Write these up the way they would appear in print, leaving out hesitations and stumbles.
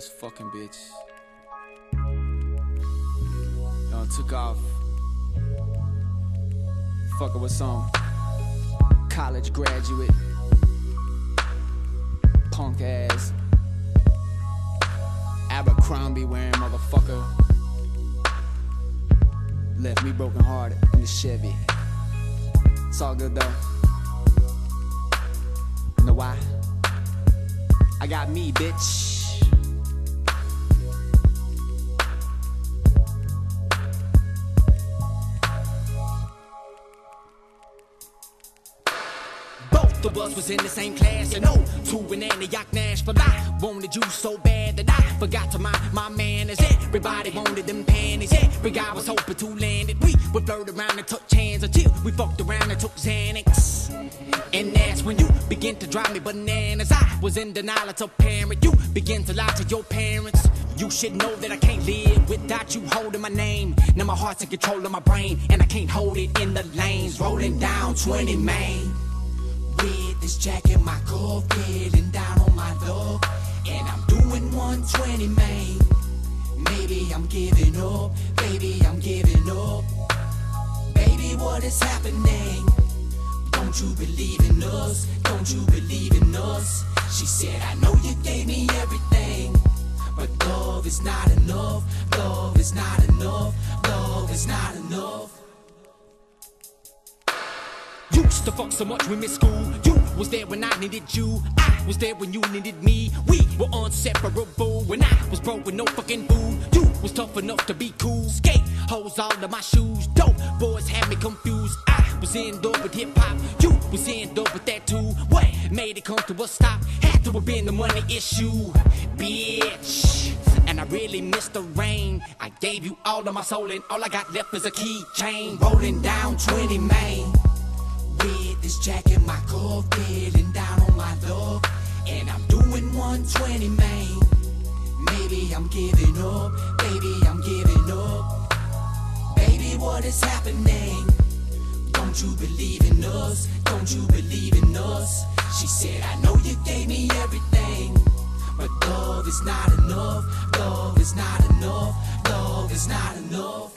this fucking bitch. Done took off. Fucker with some college graduate, punk ass, Abercrombie wearing motherfucker. Left me broken hearted in the Chevy. It's all good though. You know why? I got me, bitch. Both of us was in the same class, and to in Antioch, Nashville. I wanted you so bad that I forgot to mind my manners. Everybody wanted them panties. Every guy was hoping to land it. We would flirt around and touch hands until we fucked around and took Xanax. And that's when you begin to drive me bananas. I was in denial as a parent. You begin to lie to your parents. You should know that I can't live without you holding my name. Now my heart's in control of my brain, and I can't hold it in the lanes. Rolling down 20 Main with this jack in my car, feeling down on my luck, and I'm doing 120 Main. Maybe I'm giving up, baby, I'm giving up. Baby, what is happening? Don't you believe in us? Don't you believe in us? She said, I know you gave me everything, but love is not enough. Love is not enough. Love is not enough. Used to fuck so much we missed school. You was there when I needed you. I was there when you needed me. We were inseparable. When I was broke with no fucking food, you was tough enough to be cool. Skate holes all of my shoes. Dope boys had me confused. I was in love with hip hop. You was in love with that too. What made it come to a stop? Had to have been the money issue, bitch. And I really missed the rain. I gave you all of my soul, and all I got left is a keychain. Rolling down 20 Main with this jack in my car, feeling down on my luck, and I'm doing 120 Main. Maybe I'm giving up, baby, I'm giving up. Baby, what is happening? Don't you believe in us? Don't you believe in us? She said, I know you gave me everything, but love is not enough. Love is not enough. Love is not enough.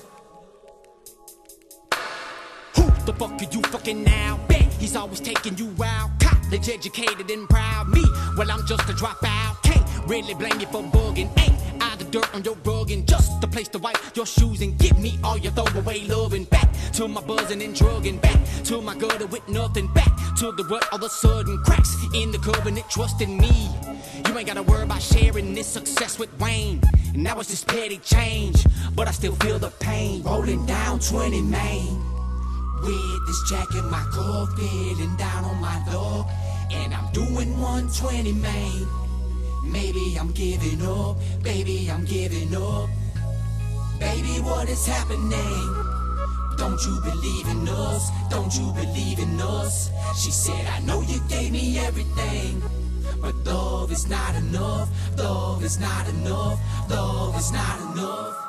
The fuck are you fucking now? Bet he's always taking you out. College educated and proud. Me, well I'm just a dropout. Can't really blame you for bugging. Ain't I the dirt on your rug, and just the place to wipe your shoes and give me all your throwaway loving. Back to my buzzing and drugging. Back to my gutter with nothing. Back to the rut all of a sudden. Cracks in the covenant, trusting me. You ain't gotta worry about sharing this success with Wayne. And now it's just petty change, but I still feel the pain. Rolling down 20 Main with this jack in my car, feeling down on my luck, and I'm doing 120 Main. Maybe I'm giving up, baby, I'm giving up. Baby, what is happening? Don't you believe in us? Don't you believe in us? She said, I know you gave me everything, but love is not enough. Love is not enough. Love is not enough.